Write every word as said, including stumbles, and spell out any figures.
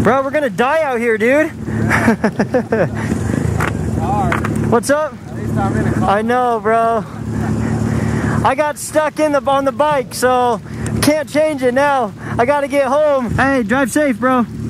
Bro, we're gonna die out here, dude. What's up? At least I'm in a car. I know, bro. I got stuck in the on the bike, so can't change it now. I gotta get home. Hey, drive safe, bro.